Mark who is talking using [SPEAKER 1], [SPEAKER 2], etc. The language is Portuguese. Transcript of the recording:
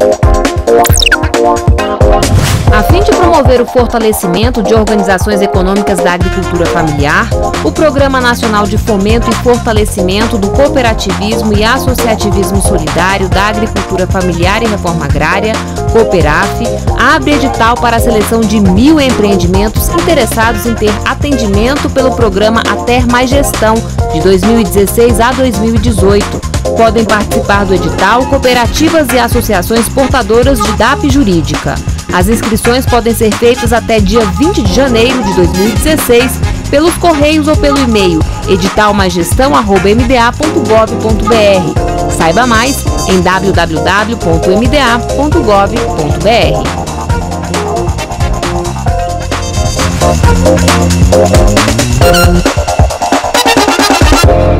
[SPEAKER 1] A fim de promover o fortalecimento de organizações econômicas da agricultura familiar, o Programa Nacional de Fomento e Fortalecimento do Cooperativismo e Associativismo Solidário da Agricultura Familiar e Reforma Agrária, Cooperaf, abre edital para a seleção de 1.000 empreendimentos interessados em ter atendimento pelo programa A Ter Mais Gestão, de 2016 a 2018. Podem participar do edital cooperativas e associações portadoras de DAP jurídica. As inscrições podem ser feitas até dia 20 de janeiro de 2016 pelos correios ou pelo e-mail editalmaisgestão@mda.gov.br. Saiba mais em www.mda.gov.br.